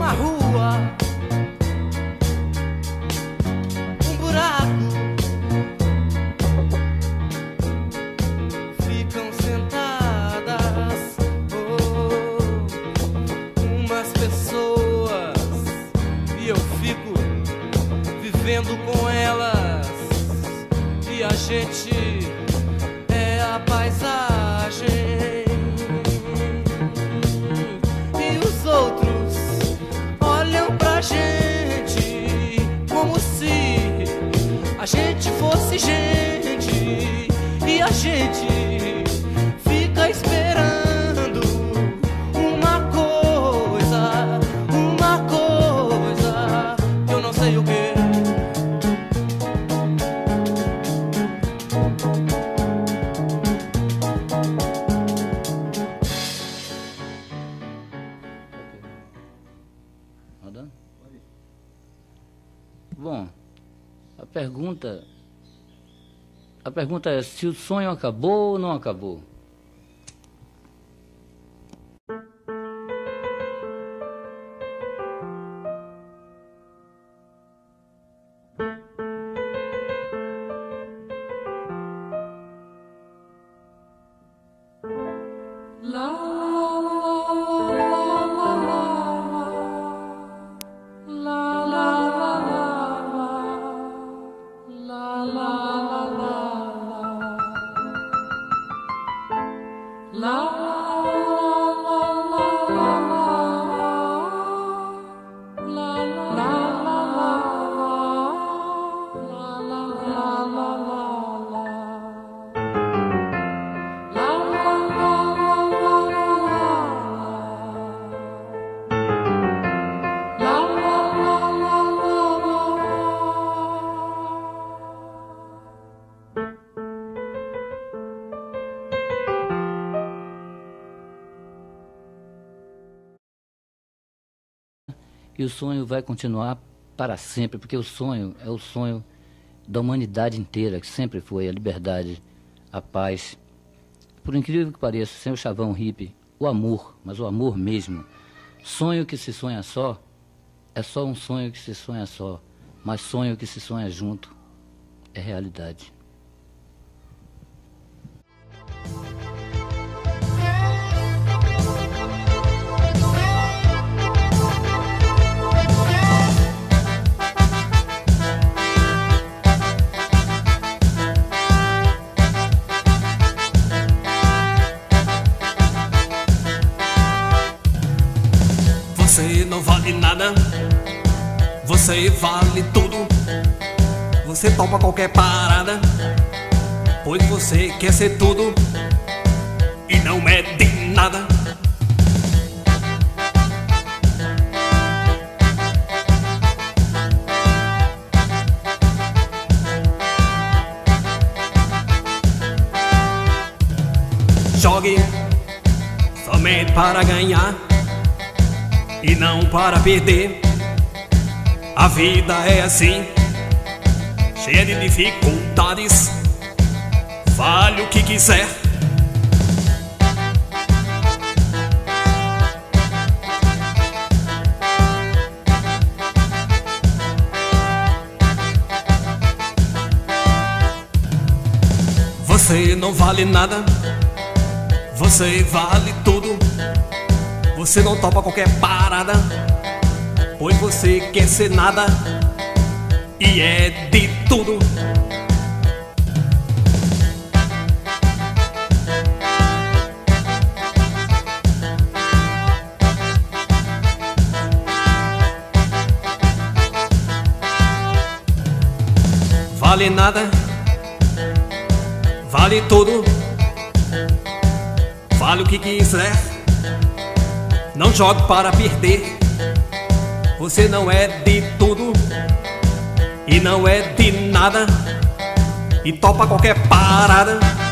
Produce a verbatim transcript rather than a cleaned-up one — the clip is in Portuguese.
uma rua, um buraco, ficam sentadas oh, umas pessoas e eu fico vivendo com elas e a gente é a paisagem. Outros olham pra gente como se a gente fosse gente e a gente fica esperando uma coisa, uma coisa, eu não sei o que. Bom, a pergunta, a pergunta é se o sonho acabou ou não acabou. E o sonho vai continuar para sempre, porque o sonho é o sonho da humanidade inteira, que sempre foi a liberdade, a paz. Por incrível que pareça, sem o chavão hippie, o amor, mas o amor mesmo. Sonho que se sonha só, é só um sonho que se sonha só, mas sonho que se sonha junto é realidade. Você não vale nada, você vale tudo. Você topa qualquer parada, pois você quer ser tudo e não é de nada. Jogue somente para ganhar e não para perder. A vida é assim, cheia de dificuldades. Vale o que quiser. Você não vale nada, você vale tudo. Você não topa qualquer parada, pois você quer ser nada e é de tudo. Vale nada, vale tudo, vale o que quiser. Não jogue para perder. Você não é de tudo e não é de nada e topa qualquer parada.